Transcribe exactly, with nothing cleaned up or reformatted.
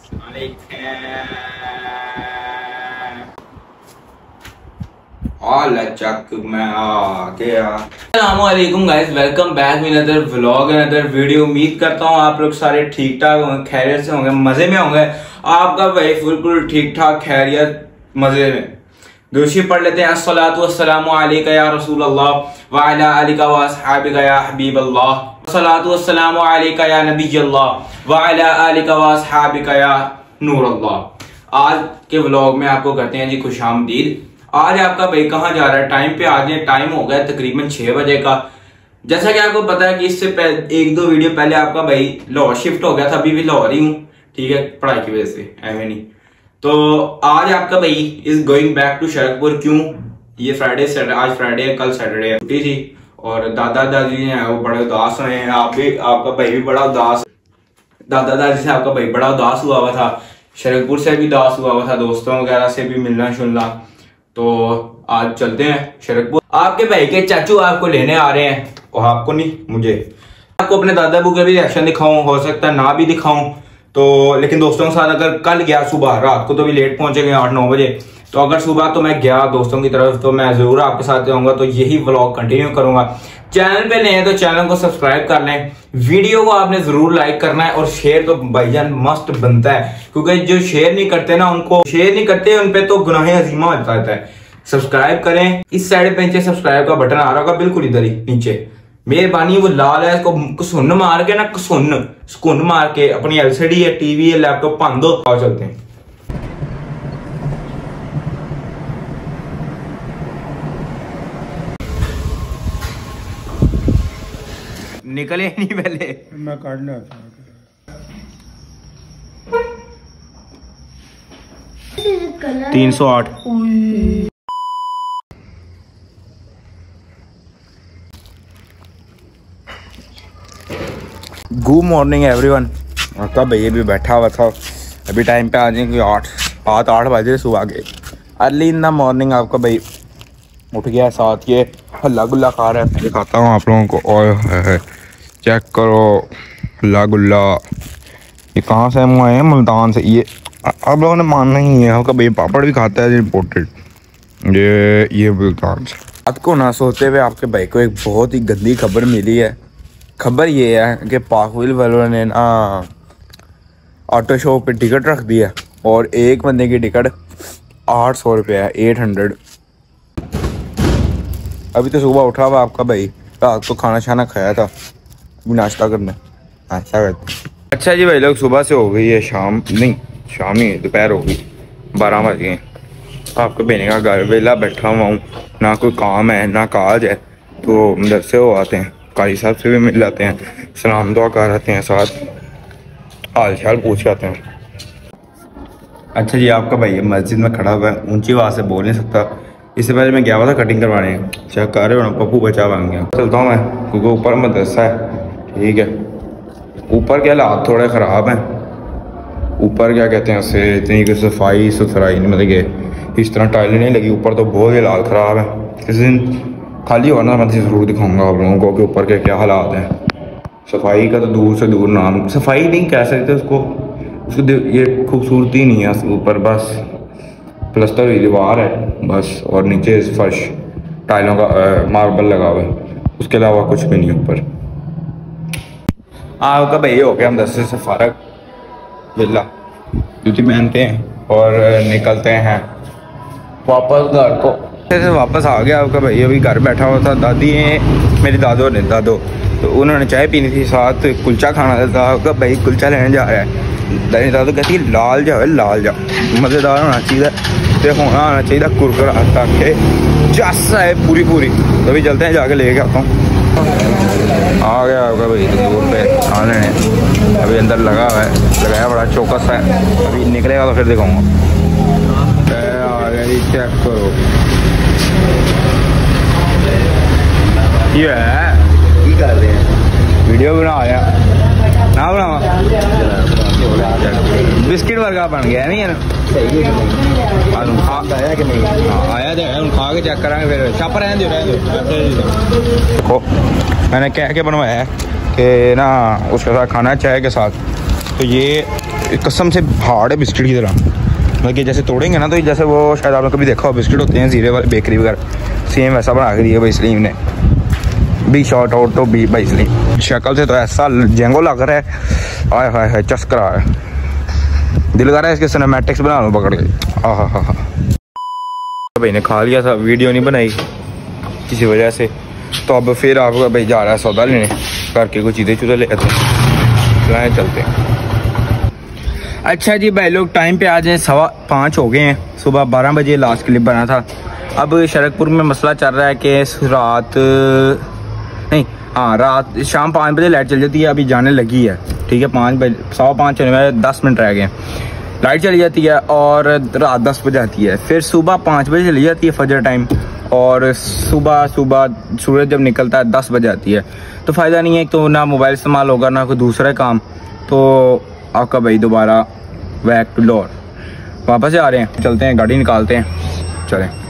अस्सलामुअलैकुम guys, welcome back with another vlog and another video. उम्मीद करता हूँ आप लोग सारे ठीक ठाक होंगे, खैरियत से होंगे, मजे में होंगे। आपका भाई बिल्कुल ठीक ठाक खैरियत मजे में। दूसरी पढ़ लेते हैं। अस्सलातु वस्सलामु अलैका या रसूल अल्लाह व अला आलिका व अस्हाबिका या हबीब अल्लाह। अस्सलातु वस्सलामु अलैका या नबी अल्लाह व अला आलिका व अस्हाबिका या नूर अल्लाह। आज के व्लॉग में आपको करते हैं जी खुशामदीद। आज आपका भाई कहाँ जा रहा है? टाइम पे आज टाइम हो गया तकरीबन छह बजे का। जैसा कि आपको पता है कि इससे एक दो वीडियो पहले आपका भाई लाहौर शिफ्ट हो गया था, अभी भी लाहौर ही हूँ, ठीक है, पढ़ाई की वजह से एवं नहीं। तो आज आपका भाई is going back to Sharakpur. क्यों? ये फ्राइडे सैटरडे, आज फ्राइडे है, कल सैटरडे है, छुट्टी थी और दादा दादी हैं वो बड़े उदास हुए हैं। आप भी, आपका भाई भी बड़ा उदास, दादा दादी से आपका भाई बड़ा उदास हुआ हुआ था, शरकपुर से भी उदास हुआ हुआ था, दोस्तों वगैरह से भी मिलना शुलना। तो आज चलते हैं शरकपुर। आपके भाई के चाचू आपको लेने आ रहे हैं, और आपको नहीं मुझे। आपको अपने दादा बू के भी रिएक्शन दिखाऊं, हो सकता है ना भी दिखाऊं, तो लेकिन दोस्तों के साथ अगर कल गया सुबह, रात को तो भी लेट पहुंचेंगे आठ नौ बजे, तो अगर सुबह तो मैं गया दोस्तों की तरफ तो मैं जरूर आपके साथ जाऊंगा। तो यही व्लॉग कंटिन्यू करूंगा। चैनल पे नए हैं तो चैनल को सब्सक्राइब कर लें, वीडियो को आपने जरूर लाइक करना है और शेयर तो भाईजान मस्ट बनता है, क्योंकि जो शेयर नहीं करते ना, उनको शेयर नहीं करते उन पे तो गुनाह अजीमा हो जाता है। सब्सक्राइब करें। इस साइड पे नीचे सब्सक्राइब का बटन आ रहा होगा, बिल्कुल इधर ही नीचे, मेहरबानी वो लाल है, इसको कसुन मार के ना, कसुन सुकुन मार के अपनी एलसीडी है, टीवी है, लैपटॉप भन दो। आओ चलते हैं। निकले नहीं पहले, मैं काटना तीन सौ आठ। Good morning everyone. आपका भैया भी बैठा हुआ था, अभी टाइम पे आ जाएंगे आठ आठ आठ बजे सुबह के अर्ली इन द मॉर्निंग। आपका भाई उठ गया, साथ ये हल्ला गुल्ला खा रहा है, दिखाता हूँ आप लोगों को। और चेक करो हल्ला गुल्ला, ये कहाँ से हम आए हैं? मुल्तान से। ये आप लोगों ने मानना ही है, आपका भाई पापड़ भी खाता है इम्पोर्टेड, ये ये मुल्तान से। रात को ना सोते हुए आपके भाई को एक बहुत ही गंदी खबर मिली है। खबर ये है कि पाकविल वालों ने ना ऑटो शो पे टिकट रख दिया और एक बंदे की टिकट आठ सौ रुपये है, एट हंड्रेड। अभी तो सुबह उठा हुआ आपका भाई, रात को खाना शाना खाया था, नाश्ता करना नाश्ता करते। अच्छा जी भाई लोग, सुबह से हो गई है शाम, नहीं शाम ही दोपहर हो गई, बारह बज गए। आपके बहने का घर वेला बैठा हुआ हूँ, ना कोई काम है ना काज है, तो मदरसे हो आते हैं, कारी साहब से भी मिल जाते हैं, सलाम दुआ कर आते हैं, साथ हाल चाल पूछ आते हैं। अच्छा जी, आपका भाई मस्जिद में खड़ा हुआ है, ऊंची आवाज़ से बोल नहीं सकता। इससे पहले मैं गया हुआ था कटिंग करवाने, चेक कर रहे हो ना, पप्पू बचा बन गया। चलता हूँ मैं, क्योंकि ऊपर मदरसा है, ठीक है। ऊपर के हालात थोड़े ख़राब हैं, ऊपर क्या कहते हैं उसे, इतनी की सफाई सुथराई नहीं, मतलब कि इस तरह टाइलें नहीं लगी ऊपर, तो बहुत ही हालात ख़राब है। किसी दिन खाली होना मैं ज़रूर दिखाऊंगा आप लोगों को कि ऊपर के क्या हालात हैं। सफाई का तो दूर से दूर नाम, सफाई नहीं कह सकते उसको, उसको ये खूबसूरती नहीं है ऊपर, बस प्लस्तर हुई दीवार है बस, और नीचे फर्श टाइलों का मार्बल लगा हुआ है, उसके अलावा कुछ भी नहीं ऊपर। आपका भाई हो गया हम दस्ते से फारग, बिल्ला जूती पहनते हैं और निकलते हैं वापस घर को। से वापस आ गया आपका भाई, अभी घर बैठा हुआ था। दादी है मेरी, दादो ने दादो, तो उन्होंने चाय पीनी थी, साथ कुलचा खाना था। आपका भाई कुलचा लेने जा रहा है, दादी दादो कहती है लाल जा लाल जा, मज़ेदार होना चाहिए, तो होना आना चाहिए कुरकुरा ताकि जस है पूरी पूरी। तो अभी चलते हैं, जाके लेके आता हूँ। आ गया आपका भाई दूर पे आने, अभी अंदर लगा हुआ है, लगाया बड़ा चौकस है, अभी निकलेगा तो फिर दिखाऊँगा। आ गया जी, चेक करो ये है, की कर रहे हैं, वीडियो बना रहे हैं ना, बनावा बिस्किट वर्गा बन गया नहीं यार, खा आया कि नहीं? हाँ आया तो है, खा के चेक करांगे फिर। छाप रहने दो रहने दो। मैंने कह के बनवाया है कि ना उसके साथ खाना चाय के साथ, तो ये कसम से हार्ड है बिस्किट की तरह, मतलब कि जैसे तोड़ेंगे ना तो जैसे वो शायद आपने कभी देखा हो बिस्किट होते हैं जीरे वाले बेकरी वगैरह, सेम वैसा बना के दिया भाई सलीम ने। बी शॉर्ट आउट तो बी भाई सलीम, शक्ल से तो ऐसा जेंगो लग रहा है, हाय हाय हाय चस्क रहा है, दिल कर रहा है इसके सिनेमैटिक्स बना लो पकड़ के। आ हा हा हा भाई ने खा लिया था, वीडियो नहीं बनाई किसी वजह से, तो अब फिर आपका भाई जा रहा है सौदा लेने, करके कुछ चीज़ें चूज़े ले आते हैं, चलते हैं। अच्छा जी भाई लोग टाइम पे आ जाए, सवा पाँच हो गए हैं, सुबह बारह बजे लास्ट क्लिप बना था। अब शरकपुर में मसला चल रहा है कि रात नहीं हाँ रात शाम पाँच बजे लाइट चल जाती है, अभी जाने लगी है, ठीक है, पाँच बजे सवा पाँच होने में दस मिनट रह गए, लाइट चली जाती है और रात दस बजे आती है, फिर सुबह पाँच बजे चली जाती है फजर टाइम, और सुबह सुबह सूरज जब निकलता है दस बजे आती है। तो फ़ायदा नहीं है, तो ना मोबाइल इस्तेमाल होगा ना कोई दूसरा काम, तो आपका भाई दोबारा बैक टू डोर वापस से आ रहे हैं, चलते हैं गाड़ी निकालते हैं, चलें।